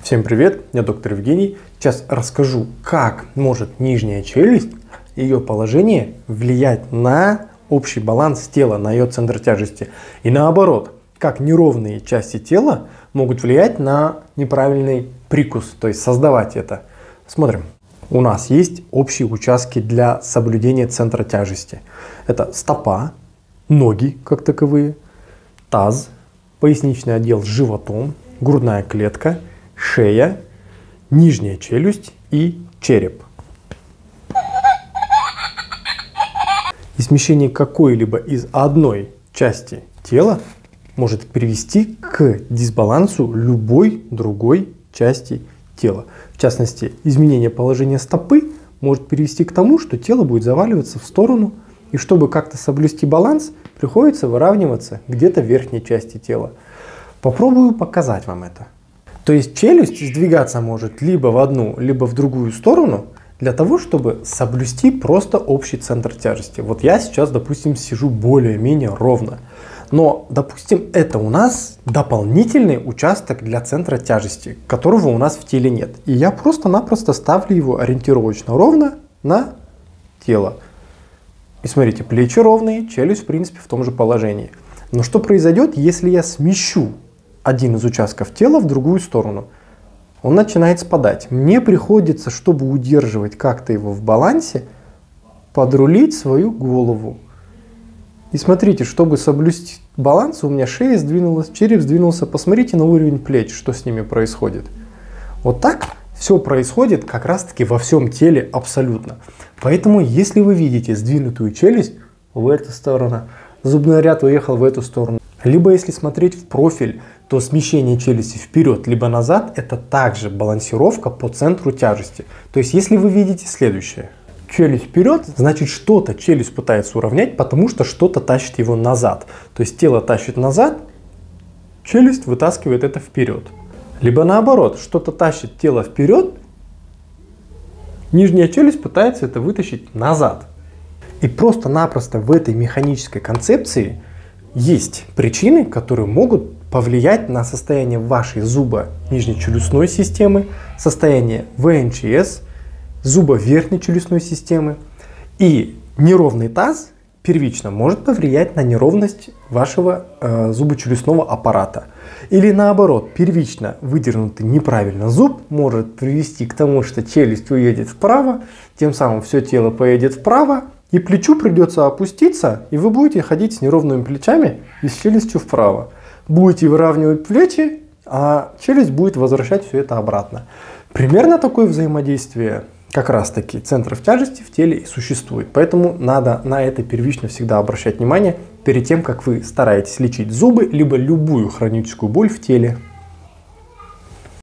Всем привет, я доктор Евгений. Сейчас расскажу, как может нижняя челюсть, ее положение влиять на общий баланс тела, на ее центр тяжести. И наоборот, как неровные части тела могут влиять на неправильный прикус, то есть создавать это. Смотрим. У нас есть общие участки для соблюдения центра тяжести. Это стопа, ноги как таковые, таз, поясничный отдел с животом, грудная клетка, шея, нижняя челюсть и череп. И смещение какой-либо из одной части тела может привести к дисбалансу любой другой части тела. В частности, изменение положения стопы может привести к тому, что тело будет заваливаться в сторону, и чтобы как-то соблюсти баланс, приходится выравниваться где-то в верхней части тела. Попробую показать вам это. То есть челюсть сдвигаться может либо в одну, либо в другую сторону, для того, чтобы соблюсти просто общий центр тяжести. Вот я сейчас, допустим, сижу более-менее ровно. Но, допустим, это у нас дополнительный участок для центра тяжести, которого у нас в теле нет. И я просто-напросто ставлю его ориентировочно ровно на тело. И смотрите, плечи ровные, челюсть, в принципе, в том же положении. Но что произойдет, если я смещу один из участков тела в другую сторону? Он начинает спадать. Мне приходится, чтобы удерживать как-то его в балансе, подрулить свою голову. И смотрите, чтобы соблюсти баланс, у меня шея сдвинулась, череп сдвинулся. Посмотрите на уровень плеч, что с ними происходит. Вот так все происходит как раз-таки во всем теле абсолютно. Поэтому, если вы видите сдвинутую челюсть в эту сторону, зубной ряд уехал в эту сторону, либо если смотреть в профиль, то смещение челюсти вперед либо назад — это также балансировка по центру тяжести. То есть, если вы видите следующее. Челюсть вперед, значит, что-то челюсть пытается уравнять, потому что что-то тащит его назад. То есть тело тащит назад, челюсть вытаскивает это вперед. Либо наоборот, что-то тащит тело вперед, нижняя челюсть пытается это вытащить назад. И просто-напросто в этой механической концепции есть причины, которые могут повлиять на состояние вашей зубо-нижнечелюстной системы, состояние ВНЧС, зубо-верхней челюстной системы. И неровный таз первично может повлиять на неровность вашего зубочелюстного аппарата. Или наоборот, первично выдернутый неправильно зуб может привести к тому, что челюсть уедет вправо, тем самым все тело поедет вправо, и плечу придется опуститься, и вы будете ходить с неровными плечами и с челюстью вправо. Будете выравнивать плечи, а челюсть будет возвращать все это обратно. Примерно такое взаимодействие как раз таки центров тяжести в теле и существует. Поэтому надо на это первично всегда обращать внимание перед тем, как вы стараетесь лечить зубы, либо любую хроническую боль в теле.